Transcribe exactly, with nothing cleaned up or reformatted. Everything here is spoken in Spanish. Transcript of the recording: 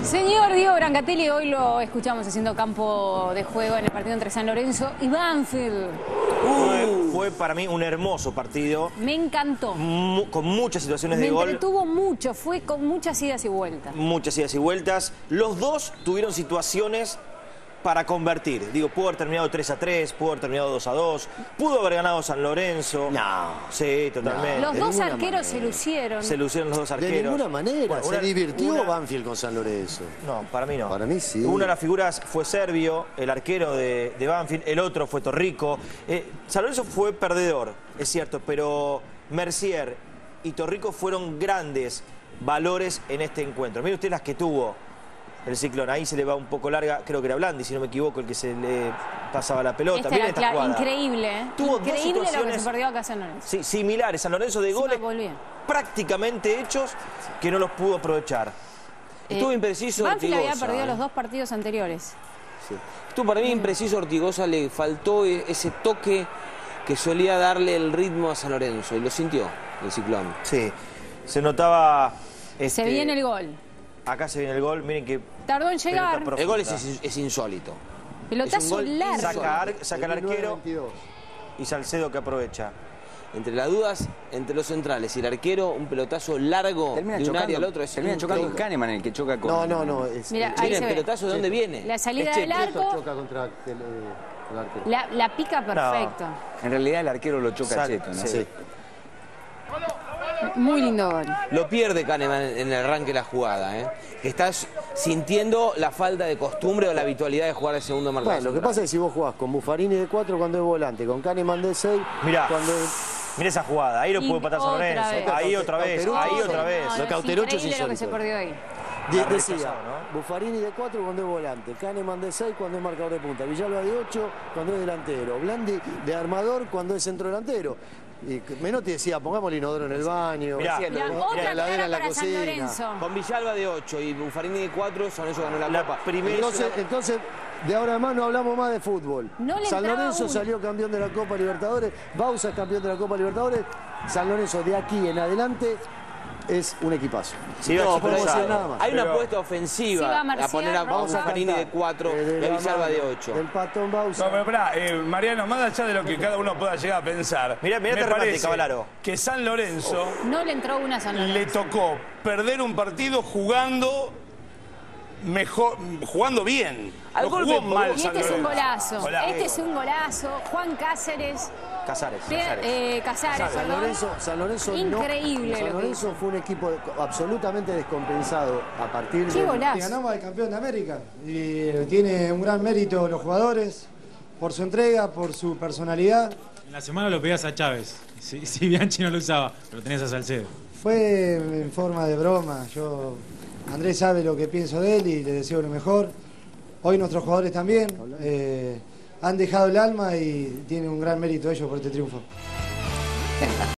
Señor Diego Brancatelli, hoy lo escuchamos haciendo campo de juego en el partido entre San Lorenzo y Banfield. Fue, fue para mí un hermoso partido. Me encantó. Mu con muchas situaciones Me de gol. Me entretuvo mucho, fue con muchas idas y vueltas. Muchas idas y vueltas. Los dos tuvieron situaciones para convertir. Digo, pudo haber terminado tres a tres, pudo haber terminado dos a dos, pudo haber ganado San Lorenzo. No. Sí, totalmente. Los de dos ninguna arqueros manera. se lucieron. Se lucieron los dos arqueros. De ninguna manera. Bueno, ¿Se una, divirtió una... Banfield con San Lorenzo? No, para mí no. Para mí sí. Una de las figuras fue Servio, el arquero de, de Banfield, el otro fue Torrico. Eh, San Lorenzo fue perdedor, es cierto, pero Mercier y Torrico fueron grandes valores en este encuentro. Mire usted las que tuvo el Ciclón. Ahí se le va un poco larga, creo que era Blandi, si no me equivoco, el que se le pasaba la pelota. Esta Miren era esta clara, jugada. increíble, ¿eh? Tuvo increíble dos lo que situaciones, se perdió acá San Lorenzo. Sí, similares. San Lorenzo de goles prácticamente hechos que no los pudo aprovechar. Eh, Estuvo impreciso Banfield Ortigosa, había perdido ¿eh? los dos partidos anteriores. Sí. Estuvo para mí impreciso Ortigosa, le faltó ese toque que solía darle el ritmo a San Lorenzo y lo sintió el Ciclón. Sí, se notaba... Se este, viene el gol. Acá se viene el gol, miren que... Tardó en llegar. El gol es, es insólito. Pelotazo largo. Saca, ar, saca el arquero y Salcedo que aprovecha. Entre las dudas, entre los centrales y el arquero, un pelotazo largo termina de un chocando, área al otro. Es termina chocando en increíble. Kahneman, el que choca con... No, no, no. Es, Mira, es, ahí Mira, se el ve. pelotazo de dónde viene. La salida es del arco, choca contra el, el arquero. la, la pica perfecto. En realidad el arquero lo choca Sal- Cheto, ¿no? sí. Sí. Muy lindo gol. Lo pierde Kahneman en el arranque de la jugada, ¿eh? Que estás sintiendo la falta de costumbre o la habitualidad de jugar el segundo marcador. Bueno, lo que pasa es que si vos jugás con Buffarini de cuatro cuando es volante, con Kahneman de seis, Mirá. cuando es... Mira esa jugada, ahí lo Y pudo empatar San otra Lorenzo. vez. Ahí otra vez, Cauterucci. ahí No, otra no, vez. no, No, Lo es Cauterucci es increíble lo que se insólito. perdió ahí. De- La decía, rechazó, ¿no? Buffarini de cuatro cuando es volante, Kahneman de seis cuando es marcador de punta, Villalba de ocho cuando es delantero, Blandi de armador cuando es centro delantero. Y Menotti decía, pongamos el inodoro en el baño, Mirá. decía, Mirá, la otra heladera cara en la para San cocina. Lorenzo. Con Villalba de ocho y Buffarini de cuatro, San Lorenzo ganó la, La Copa. primera... Entonces, entonces, de ahora en más no hablamos más de fútbol. No le San entraba Lorenzo uno. salió campeón de la Copa Libertadores, Bausa es campeón de la Copa Libertadores, San Lorenzo de aquí en adelante es un equipazo. Sí, no va podemos decir explosado. nada más. Hay una Pero- apuesta Sí, ofensiva va a Marcial, poner a vamos a Buffarini de cuatro Eh, y de a la Villalba mano de ocho. Del patón Bausa. No, pero pará, eh, Mariano, más allá de lo que cada uno pueda llegar a pensar, Mirá, mirá me este remate, parece Cavallaro. que San Lorenzo No le entró una a San le Lorenzo. tocó perder un partido jugando mejor, jugando bien. Al No golpe, jugó mal Y San este es un Lorenzo. golazo. Golazo. Este es un golazo. Juan Cáceres. Casares, Pier- Casares. eh, Casares, San perdón. Lorenzo, San Lorenzo no- Increíble San lo que Lorenzo fue un equipo de- absolutamente descompensado a partir Qué de... golazo. Y ganamos al campeón de América y tiene un gran mérito los jugadores por su entrega, por su personalidad. En la semana lo pedías a Chávez, si, si Bianchi no lo usaba, pero tenías a Salcedo. Fue en forma de broma. Yo, Andrés sabe lo que pienso de él y le deseo lo mejor. Hoy nuestros jugadores también eh, han dejado el alma y tienen un gran mérito ellos por este triunfo.